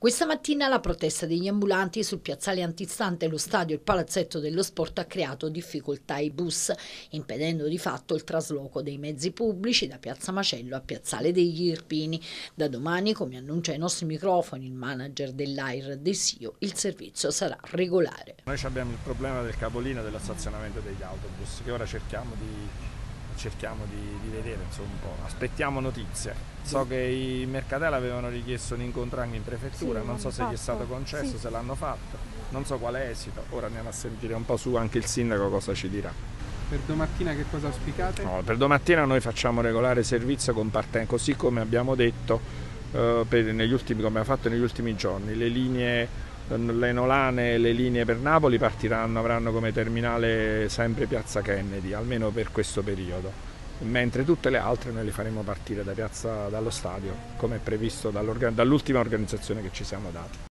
Questa mattina la protesta degli ambulanti sul piazzale antistante lo stadio e il palazzetto dello sport ha creato difficoltà ai bus, impedendo di fatto il trasloco dei mezzi pubblici da Piazza Macello a Piazzale degli Irpini. Da domani, come annuncia ai nostri microfoni il manager dell'AIR Desio, il servizio sarà regolare. Noi abbiamo il problema del capolinea dello stazionamento degli autobus che ora cerchiamo di vedere, insomma, un po'. Aspettiamo notizie. So che i Mercatella avevano richiesto un incontro anche in prefettura, non so se gli è stato concesso, se l'hanno fatto, non so quale esito. Ora andiamo a sentire un po' su anche il sindaco cosa ci dirà. Per domattina che cosa auspicate? No, per domattina noi facciamo regolare servizio con partenza, così come abbiamo detto come abbiamo fatto negli ultimi giorni. Le linee Nolane e le linee per Napoli avranno come terminale sempre Piazza Kennedy, almeno per questo periodo, mentre tutte le altre noi le faremo partire dallo stadio, come è previsto dall'ultima organizzazione che ci siamo dati.